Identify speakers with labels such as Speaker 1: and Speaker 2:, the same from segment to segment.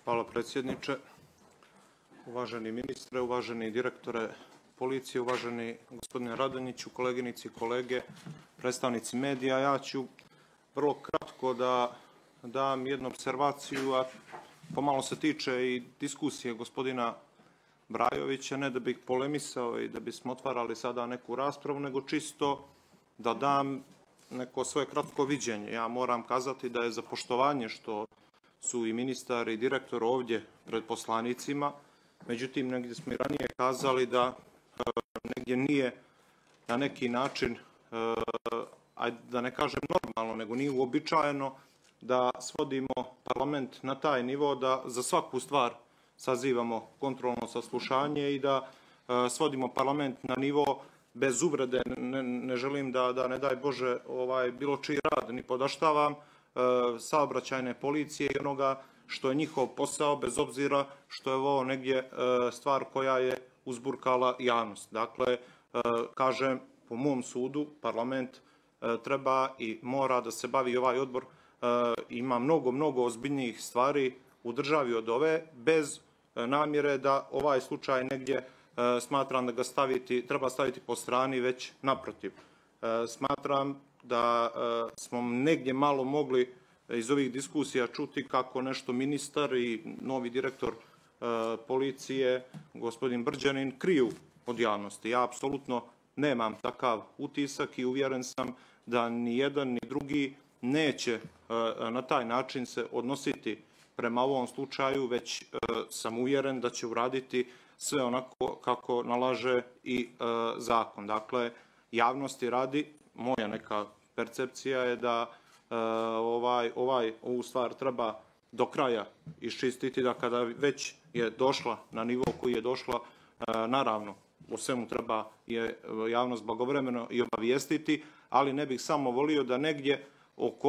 Speaker 1: Hvala predsjedniče. Uvaženi ministre, uvaženi direktore policije, uvaženi gospodine Radonjiću, koleginice i kolege, predstavnici medija. Ja ću vrlo kratko da dam jednu observaciju, a pomalo se tiče i diskusije gospodina Brajovića, ne da bih polemisao i da bismo otvarali sada neku raspravu, nego čisto da dam neko svoje kratko viđenje. Ja moram kazati da je za poštovanje što su i ministar i direktor ovdje pred poslanicima, međutim negdje smo i ranije kazali da negdje nije na neki način, da ne kažem normalno, nego nije uobičajeno da svodimo parlament na taj nivo da za svaku stvar sazivamo kontrolno saslušanje i da svodimo parlament na nivo bez uvrede. Ne želim da ne daj Bože bilo čiji rad ni podaštavam, saobraćajne policije i onoga što je njihov posao, bez obzira što je ovo negdje stvar koja je uzburkala javnost. Dakle, kažem, po mom sudu parlament treba i mora da se bavi, ovaj odbor ima mnogo ozbiljnijih stvari u državi od ove, bez namjere da ovaj slučaj negdje smatram da ga treba staviti po strani, već naprotiv. Smatram da smo negdje malo mogli iz ovih diskusija čuti kako nešto ministar i novi direktor policije, gospodin Brđanin, kriju od javnosti. Ja apsolutno nemam takav utisak i uvjeren sam da ni jedan ni drugi neće na taj način se odnositi prema ovom slučaju, već sam uvjeren da će uraditi sve onako kako nalaže i zakon. Dakle, javnosti radi, moja neka percepcija je da ovu stvar treba do kraja iščistiti, da kada već je došla na nivo koji je došla, naravno, o svemu treba je javnost blagovremeno i obavijestiti, ali ne bih samo volio da negdje oko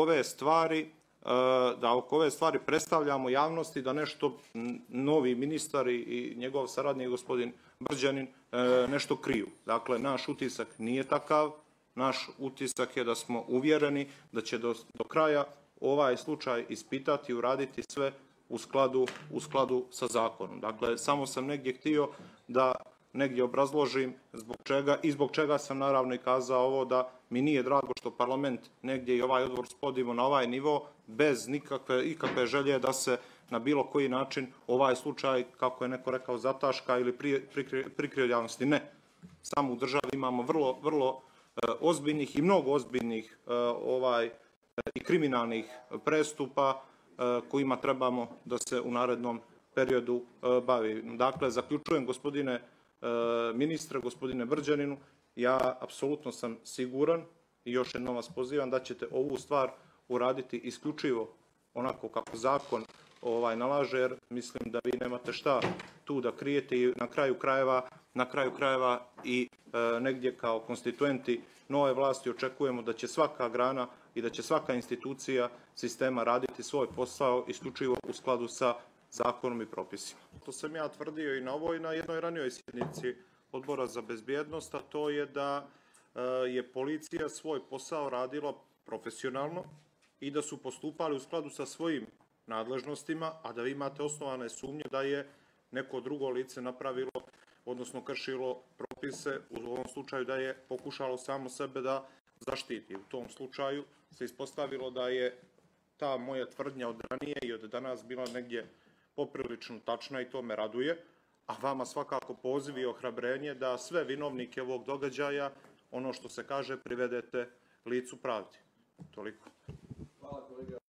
Speaker 1: ove stvari predstavljamo javnosti, da nešto novi ministar i njegov saradnik gospodin Brđanin nešto kriju. Dakle, naš utisak nije takav. Naš utisak je da smo uvjereni da će do kraja ovaj slučaj ispitati i uraditi sve u skladu sa zakonom. Dakle, samo sam negdje htio da negdje obrazložim zbog čega sam naravno i kazao ovo, da mi nije drago što parlament negdje i ovaj odbor spodimo na ovaj nivo bez ikakve želje da se na bilo koji način ovaj slučaj, kako je neko rekao, zataška ili prikrije od javnosti. Ne. Samo u državi imamo vrlo ozbiljnih i mnogo ozbiljnih i kriminalnih prestupa kojima trebamo da se u narednom periodu bavi. Dakle, zaključujem, gospodine ministre, gospodine Brđaninu, ja apsolutno sam siguran i još jednom vas pozivam da ćete ovu stvar uraditi isključivo onako kako zakon nalaže, jer mislim da vi nemate šta tu da krijete i na kraju krajeva i negdje kao konstituenti nove vlasti očekujemo da će svaka grana i da će svaka institucija sistema raditi svoj posao isključivo u skladu sa zakonom i propisima. To sam ja tvrdio i na ovoj i na jednoj ranijoj sjednici Odbora za bezbjednost, a to je da je policija svoj posao radila profesionalno i da su postupali u skladu sa svojim nadležnostima, a da vi imate osnovane sumnje da je neko drugo lice napravilo, odnosno kršilo propise, u ovom slučaju da je pokušalo samo sebe da zaštiti. U tom slučaju se ispostavilo da je ta moja tvrdnja od ranije i od danas bila negdje poprilično tačna i to me raduje, a vama svakako poziv i ohrabrenje da sve vinovnike ovog događaja, ono što se kaže, privedete licu pravdi. Toliko.